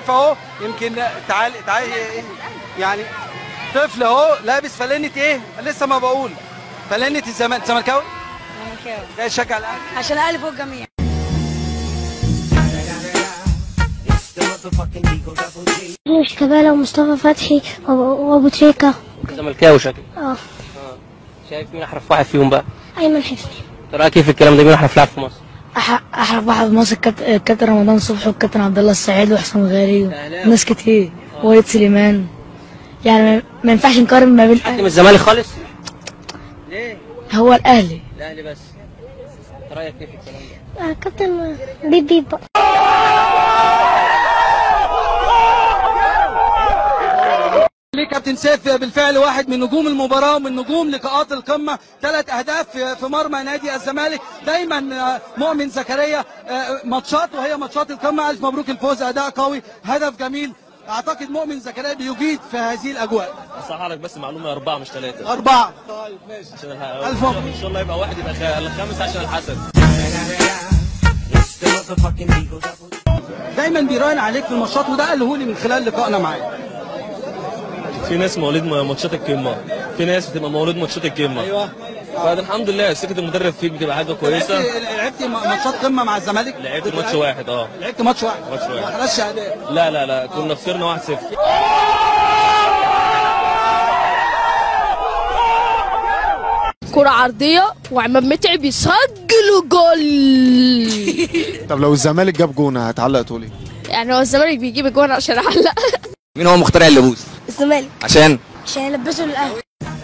شايف اهو، يمكن تعالي ايه يعني، طفل اهو لابس فلانه ايه، لسه ما بقول فلانه الزمالك. زملكاوي؟ زملكاوي. جاي تشجع الاهلي؟ عشان الاهلي فوق الجميع. شيكابالا ومصطفى فتحي وابو تريكة. زملكاوي شكلك. شايف مين احرف واحد فيهم بقى؟ ايمن حفني. ترى كيف الكلام ده؟ مين احرف لاعب في مصر؟ احرف واحد في مصر كابتن رمضان صبحي والكابتن عبد الله السعيد وحسام غالي وناس كتير ووليد سليمان. يعني ما ينفعش نقارن ما بين حد من الزمالك خالص؟ ليه؟ هو الاهلي بس. رايك كيف الكلام ده؟ كابتن بيبي. ليه كابتن سيف بالفعل واحد من نجوم المباراه ومن نجوم لقاءات القمه، 3 أهداف في مرمى نادي الزمالك. دايما مؤمن زكريا ماتشات وهي ماتشات القمه. الف مبروك الفوز، اداء قوي، هدف جميل. اعتقد مؤمن زكريا بيجيد في هذه الاجواء. اصحح لك بس معلومه، 4 مش 3. 4. طيب ماشي. عشان الف مبروك. ان شاء الله يبقى واحد، يبقى الخامس عشان الحسد. دايما بيراهن عليك في الماتشات، وده قاله لي من خلال لقائنا معاه. في ناس مواليد ماتشات القمه، في ناس بتبقى مواليد ماتشات القمه. ايوه. فده الحمد لله سكه المدرب فيك بتبقى حاجه كويسه. لعبت ماتشات قمه مع الزمالك؟ لعبت ماتش واحد. لعبت ماتش واحد. ما خلاص اداء. لا كنا خسرنا 1-0. كرة عرضية وعماد متعب يسجل جول. طب لو الزمالك جاب جون هتعلق تقول ايه؟ يعني هو الزمالك بيجيب الجون عشان اعلق. مين هو مخترع اللبوس؟ الزمالك. عشان يلبسوا الاهلي.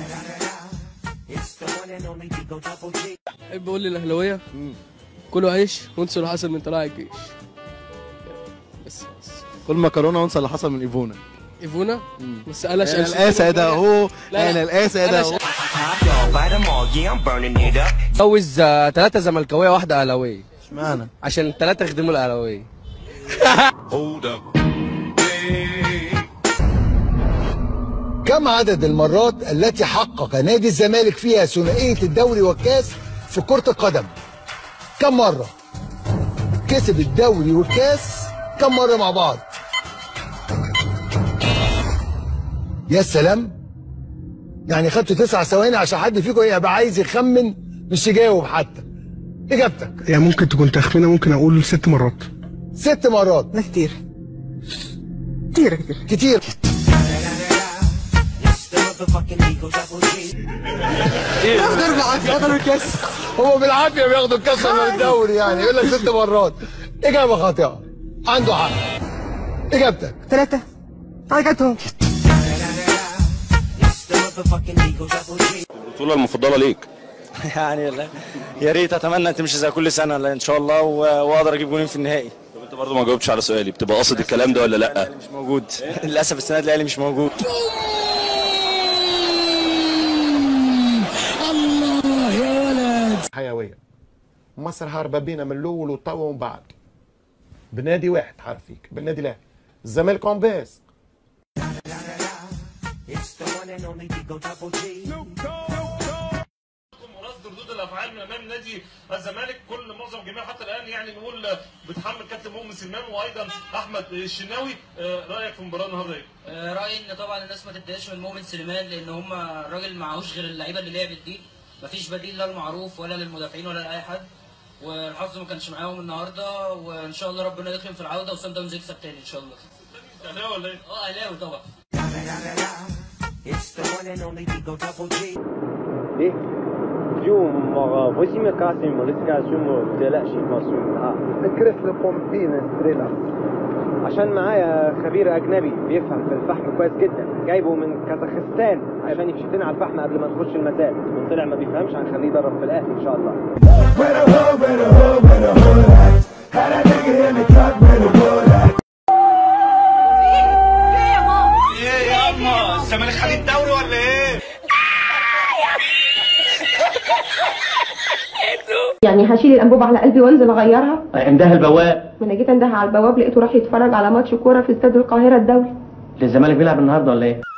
احب اقول للاهلاويه كلوا عيش وانسوا اللي حصل من طلائع الجيش. بس كل مكرونه وانسى اللي حصل من ايفونا. ايفونا؟ بس قلش انا الاسد اهو، انا الاسد اهو. جوز 3 زملكاويه واحده اهلاويه. اشمعنى؟ عشان ال3 يخدموا الاهلاويه. كم عدد المرات التي حقق نادي الزمالك فيها ثنائية الدوري والكاس في كرة القدم؟ كم مرة؟ كسب الدوري والكاس كم مرة مع بعض؟ يا سلام، يعني خدتوا 9 ثواني عشان حد فيكم يبقى عايز يخمن مش يجاوب حتى. إجابتك؟ يعني ممكن تكون تخمينة، ممكن أقول 6 مرات. 6 مرات؟ ده كتير. كتير. ياخدوا بالعافيه، ياخدوا الكاس. هو بالعافيه بياخدوا الكاس ولا الدوري؟ يعني يقول لك 6 مرات. اجابه خاطئه. عنده حق. اجابتك 3. حاجاتهم. البطوله المفضله ليك؟ يعني يا ريت، اتمنى تمشي زي كل سنه ان شاء الله، واقدر اجيب جولين في النهائي. طب انت برضه ما جاوبتش على سؤالي، بتبقى قاصد الكلام ده ولا لا؟ مش موجود. للاسف السنه دي الاهلي مش موجود. الله يا ولد. حيويه مصر هاربه بينا من الاول وطوا ومن بعد. بنادي واحد حار فيك، بالنادي الاهلي. الزمالك اون بيس. ردود الافعال من امام نادي الزمالك، كل معظم الجماهير حتى الان يعني نقول بتحمل كابتن مؤمن سليمان وايضا احمد الشناوي. رايك في المباراه النهارده ايه؟ رايي ان طبعا الناس ما تتضايقش من مؤمن سليمان، لان هم الراجل معهوش غير اللعيبه اللي لعبت دي، مفيش بديل لا المعروف ولا للمدافعين ولا لاي حد، والحظ ما كانش معاهم النهارده، وان شاء الله ربنا يكرم في العوده وصن داونز يكسب تاني ان شاء الله. اهلاوي ولا ايه؟ اهلاوي طبعا. اليوم voici مكاسب مولتيكاسيون متقلقش مصروف الكريس لبومبين ستريلا. عشان معايا خبير اجنبي بيفهم في الفحم كويس جدا، جايبه من كازاخستان عشان يكشف لنا على الفحم قبل ما نخش المساء. من طلع ما بيفهمش هنخليه يدرب في الاهلي ان شاء الله. ايه يا اما الزمالك خد الدوري ولا ايه؟ يعني هشيل الانبوبه على قلبي وانزل اغيرها؟ عندها البواب. ما انا جيت اندهها على البواب لقيته راح يتفرج على ماتش كوره في استاد القاهره الدولي. الزمالك بيلعب النهارده ولا ايه؟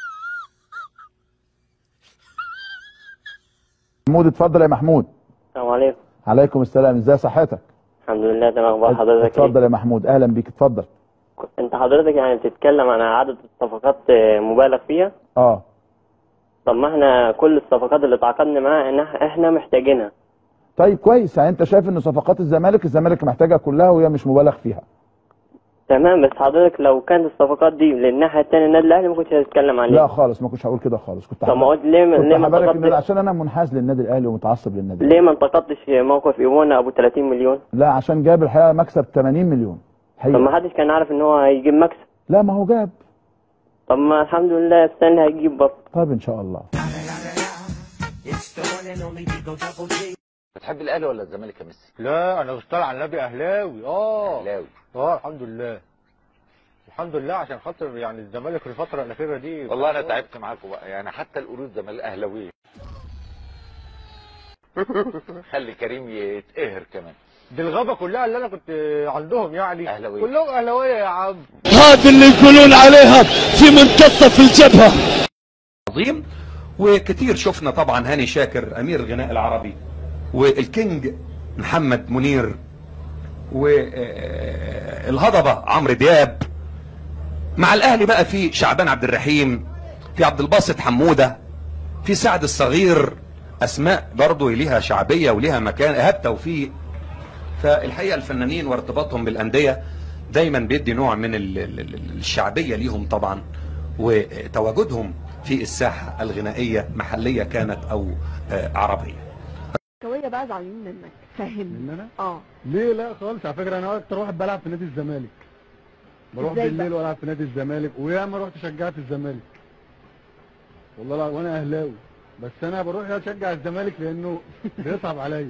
محمود اتفضل يا محمود. السلام عليكم. عليكم السلام، ازاي صحتك؟ الحمد لله تمام. اخبار حضرتك؟ اتفضل يا محمود، اهلا بيك، اتفضل. انت حضرتك يعني بتتكلم عن عدد الصفقات مبالغ فيها. طب ما احنا كل الصفقات اللي تعاقدنا معاها احنا محتاجينها. طيب كويس، يعني انت شايف ان صفقات الزمالك محتاجها كلها وهي مش مبالغ فيها. تمام، بس حضرتك لو كانت الصفقات دي للناحيه الثانيه النادي الاهلي ما كنتش هتتكلم عليها. لا خالص، ما كنتش هقول كده خالص. كنت طب ما قلت ليه ما انتقدتش؟ عشان انا منحاز للنادي الاهلي ومتعصب للنادي ليه ما انتقدتش موقف ايفونا ابو 30 مليون؟ لا عشان جاب الحقيقه مكسب 80 مليون حقيقة. طب ما حدش كان عارف ان هو هيجيب مكسب. لا ما هو جاب. طب ما الحمد لله السنه هيجيب برضه. طيب ان شاء الله. بتحب الاهلي ولا الزمالك يا ميسي؟ لا انا بشتغل على النبي اهلاوي. اهلاوي الحمد لله. الحمد لله، عشان خاطر يعني الزمالك في الفتره الاخيره دي والله انا تعبت معاكم بقى، يعني حتى القرود زمالك اهلاويه. خلي كريم يتقهر كمان. دي الغابه كلها اللي انا كنت عندهم يعني اهلاويه، كلهم اهلاويه يا عم. هذا اللي يقولون عليها في منتصف الجبهه. عظيم. وكتير شفنا طبعا هاني شاكر امير الغناء العربي، والكينج محمد منير، والهضبه عمرو دياب. مع الاهلي بقى في شعبان عبد الرحيم، في عبد الباسط حموده، في سعد الصغير، اسماء برضه ليها شعبيه وليها مكان، ايهاب توفيق. فالحقيقه الفنانين وارتباطهم بالانديه دايما بيدي نوع من الشعبيه ليهم طبعا، وتواجدهم في الساحه الغنائيه محليه كانت او عربيه. شويه بقى زعلانين منك، فهمني. من انا؟ ليه؟ لا خالص، على فكره انا اكتر واحد بلعب في نادي الزمالك. بروح بالليل والعب في نادي الزمالك، وياما رحت شجعت الزمالك. والله لا، وانا اهلاوي، بس انا بروح اشجع الزمالك لانه بيصعب عليا.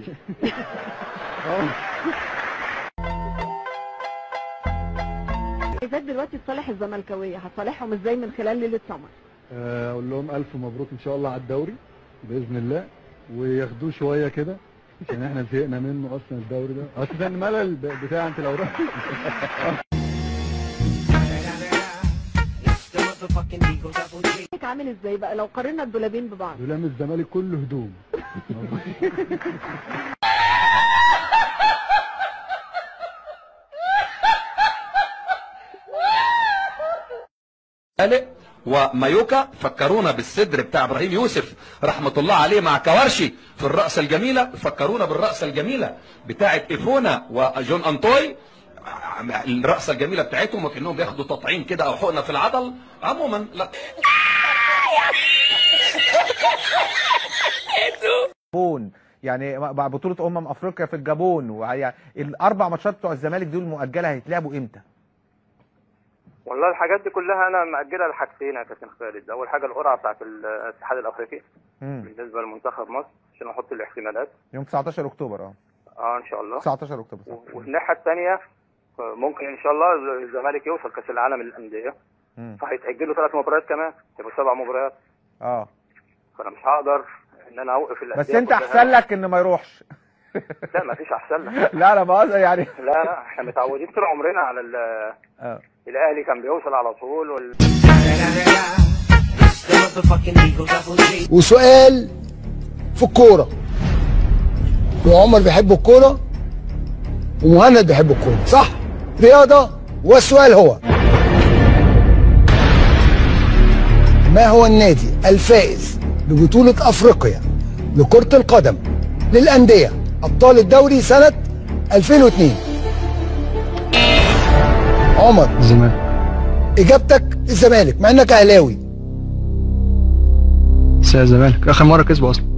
عايزاك دلوقتي تصالح الزملكاويه، هتصالحهم ازاي من خلال ليله سمر؟ اقول لهم الف مبروك ان شاء الله على الدوري باذن الله، وياخدوه شويه كده عشان احنا زهقنا منه اصلا الدوري ده، اصل ده الملل بتاع انت لو رحت. عامل ازاي بقى لو قارنا الدولابين ببعض؟ دولاب الزمالك كله هدوم. ومايوكا فكرونا بالصدر بتاع ابراهيم يوسف رحمه الله عليه مع كوارشي في الرقصه الجميله، فكرونا بالرقصه الجميله بتاعه ايفونا وجون انطوي، الرقصه الجميله بتاعتهم وكانهم بياخدوا تطعيم كده او حقنه في العضل. عموما لا يعني مع بطوله افريقيا في الجابون، الاربع ماتشات بتوع الزمالك دول مؤجله هيتلعبوا امتى؟ والله الحاجات دي كلها انا مأجلها لحاجتين يا كابتن خالد. اول حاجه القرعه بتاعت الاتحاد الافريقي بالنسبه لمنتخب مصر عشان احط الاحتمالات يوم 19 اكتوبر. ان شاء الله 19 اكتوبر. وفي الناحيه الثانيه ممكن ان شاء الله الزمالك يوصل كاس العالم للانديه، فهيتاجلوا 3 مباريات كمان، يبقوا 7 مباريات. فانا مش هقدر ان انا اوقف الانديه. بس انت احسن لك ان ما يروحش. لا ما فيش احسن لك. لا انا بقصد يعني لا احنا متعودين طول عمرنا على الاهلي كان بيوصل على طول وسؤال في الكوره، وعمر بيحب الكوره ومهند بيحب الكوره، صح؟ رياضه. والسؤال هو: ما هو النادي الفائز ببطوله افريقيا لكره القدم للانديه ابطال الدوري سنه 2002؟ عمر. الزمالك. اجابتك الزمالك مع انك اهلاوي. الزمالك اخر مره كسبوا اصلا.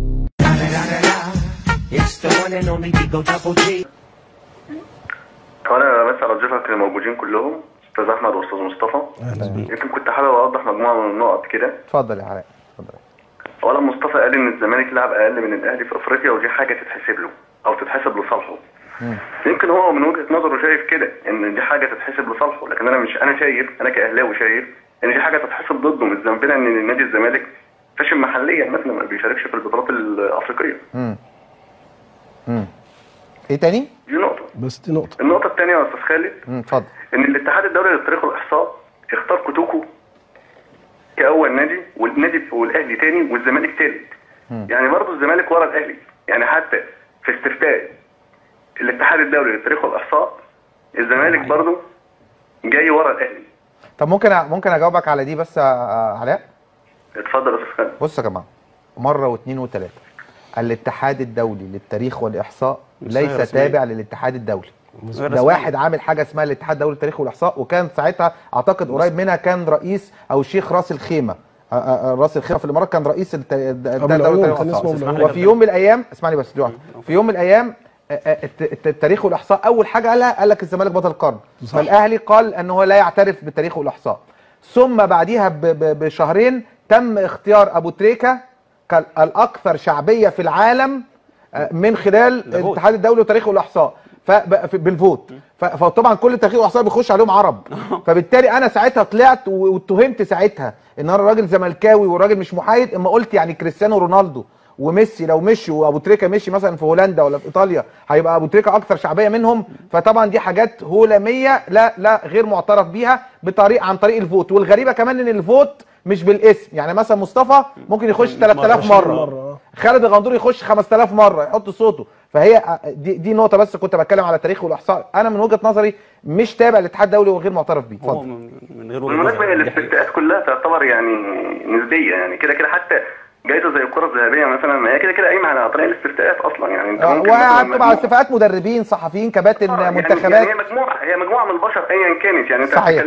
وانا بس على ضيوفك اللي موجودين كلهم، استاذ احمد واستاذ مصطفى. يمكن كنت حابب اوضح مجموعه من النقط كده. اتفضل يا علاء اتفضل. اولا مصطفى قال ان الزمالك لعب اقل من الاهلي في افريقيا، ودي حاجه تتحسب له او تتحسب لصالحه. يمكن هو من وجهه نظره شايف كده ان دي حاجه تتحسب لصالحه، لكن انا شايف، انا كاهلاوي شايف ان دي حاجه تتحسب ضده. مش ذنبنا ان نادي الزمالك فاشل محليا مثلا ما بيشاركش في البطولات الافريقيه. ايه تاني؟ دي نقطه. بس دي نقطه. النقطه الثانيه يا استاذ خالد، اتفضل. ان الاتحاد الدولي للتاريخ والاحصاء اختار كوتوكو كاول نادي، والاهلي تاني، والزمالك ثالث. يعني برضه الزمالك ورا الاهلي، يعني حتى في استفتاء الاتحاد الدولي للتاريخ والاحصاء الزمالك برضه جاي ورا الاهلي. طب ممكن اجاوبك على دي بس يا علاء؟ اتفضل يا استاذ خالد. بص يا جماعه، مره واثنين وثلاثه، الاتحاد الدولي للتاريخ والاحصاء ليس تابع للاتحاد الدولي. ده واحد عامل حاجه اسمها الاتحاد الدولي للتاريخ والاحصاء، وكان ساعتها اعتقد قريب منها كان رئيس او الشيخ راس الخيمه، راس الخيمه في الامارات كان رئيس الدولي للتاريخ والاحصاء. وفي يوم من الايام اسمعني بس دلوقتي، في يوم من الايام التاريخ والاحصاء اول حاجه قال لك الزمالك بطل القرن، فالاهلي قال ان هو لا يعترف بالتاريخ والاحصاء. ثم بعديها بشهرين تم اختيار ابو تريكه الاكثر شعبيه في العالم من خلال الاتحاد الدولي للتاريخ والاحصاء بالفوت. فطبعا كل التاريخ والاحصاء بيخش عليهم عرب، فبالتالي انا ساعتها طلعت واتهمت ساعتها ان انا راجل زملكاوي وراجل مش محايد، اما قلت يعني كريستيانو رونالدو وميسي لو مشي وابو تريكه مشي مثلا في هولندا ولا في ايطاليا هيبقى ابو تريكه اكثر شعبيه منهم. فطبعا دي حاجات هولاميه لا غير معترف بيها عن طريق الفوت. والغريبه كمان ان الفوت مش بالاسم، يعني مثلا مصطفى ممكن يخش 3000 مره، خالد الغندور يخش 5000 مره يحط صوته. فهي دي نقطه بس كنت بتكلم على التاريخ والاحصاء. انا من وجهه نظري مش تابع للاتحاد الدولي وغير معترف بيه. اتفضل. من غير بالمناسبه الاستفتاءات كلها تعتبر يعني نسبيه، يعني كده حتى جايزه زي الكره الذهبيه مثلا ما هي كده قايمه على طريق الاستفتاءات اصلا. يعني انت ممكن وطبعا استفتاءات مدربين صحفيين كباتن منتخبات، يعني هي مجموعه من البشر ايا كانت. يعني انت صحيح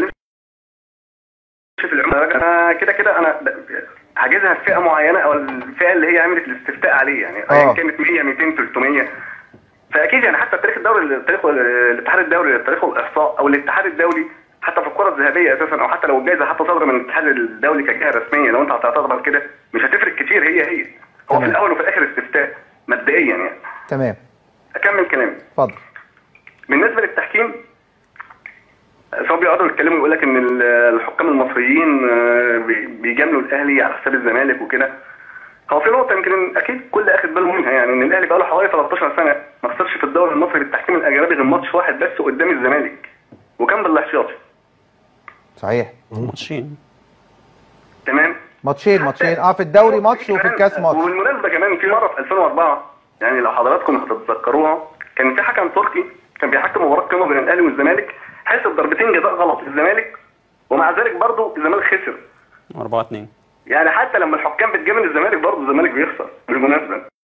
في العمر انا كده انا حاجزها في فئه معينه او الفئه اللي هي عملت الاستفتاء عليه، يعني ايا كانت 100 200 300. فاكيد يعني حتى الاتحاد الدولي للتاريخ والاحصاء او الاتحاد الدولي حتى في الكره الذهبيه اساسا، او حتى لو الجائزه حتى صادره من الاتحاد الدولي كجهه رسميه، لو انت هتعتبر كده مش هتفرق كتير. هي هو في الاول وفي الاخر استفتاء مبدئيا يعني. تمام. اكمل كلامي. اتفضل. بالنسبه للتحكيم، سواء بيقعدوا يتكلموا يقول لك ان الحكام المصريين بيجاملوا الاهلي على حساب الزمالك وكده. هو في نقطه يمكن اكيد كل اخد باله منها، يعني ان الاهلي بقى له حوالي 13 سنه ما خسرش في الدوري المصري بالتحكيم الاجنبي غير ماتش واحد بس قدام الزمالك، وكان بالاحتياطي. صحيح. ماتشين. تمام. ماتشين في الدوري ماتش وفي الكاس ماتش. وبالمناسبه كمان في مره في 2004 يعني لو حضراتكم هتتذكروها، كان في حكم تركي كان بيحكم مباراه قمه بين الاهلي والزمالك، حسب ضربتين جزاء غلط للزمالك، ومع ذلك برضه الزمالك خسر 4-2. يعني حتى لما الحكام بتجامل الزمالك برضه الزمالك بيخسر بالمناسبه.